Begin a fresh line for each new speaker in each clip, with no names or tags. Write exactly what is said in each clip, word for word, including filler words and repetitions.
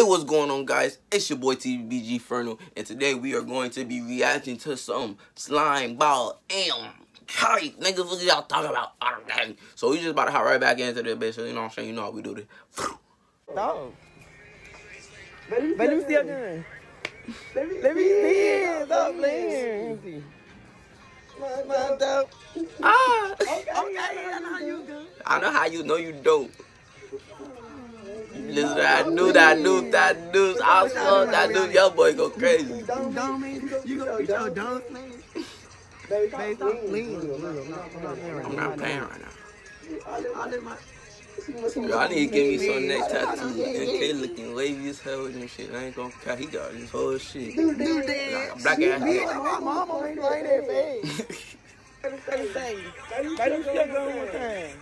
what's going on, guys? It's your boy T B G Fernal, and today we are going to be reacting to some Slimeball. Damn, kite, niggas, what y'all talking about? So we just about to hop right back into this bitch. So you know what I'm saying? You know how we do this.
Dog. Let me see your gun. Let me see it. Stop playing. My dog.
Ah.
Okay, I know how you do.
I know how you know you don't. Listen, I knew that, I knew that, I knew, I saw that dude, your boy go crazy.
You dumb man. You go get your dumb man. Baby, stop playing.
I'm not playing right now. Y'all need to give me some neck tattoos. M K looking wavy as hell with this shit. I ain't gonna cut. He got this whole shit.
Do that.
Like black ass head.
My mama ain't like that face. Let me say. Let me see your gun one time.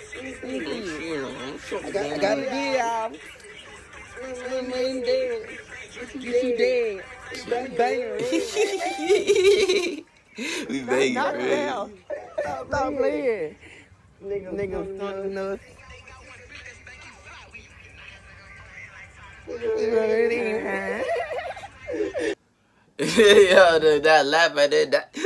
I gotta get out. I'm dead. You dead. Banger.
We banging, right?
Stop playing. Niggas stunting us.
Yo, dude, that laugh at it. That.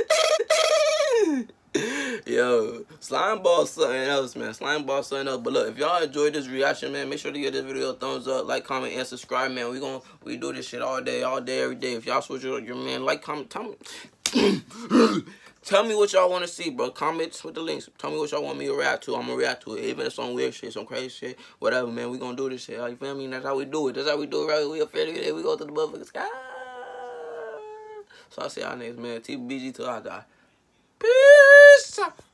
Yo, Slimeball something else, man. Slimeball something else. But look, if y'all enjoyed this reaction, man, make sure to give this video a thumbs up, like, comment, and subscribe, man. We gon' we do this shit all day, all day, every day. If y'all switch your, your man, like, comment, tell me, tell me what y'all want to see, bro. Comments with the links. Tell me what y'all want me to react to. I'm gonna react to it, even if it's some weird shit, some crazy shit, whatever, man. We gonna do this shit. You feel me? That's how we do it. That's how we do it, right? We up here, we go to the motherfucking sky. So I say y'all niggas, man. T B G till I die. Peace.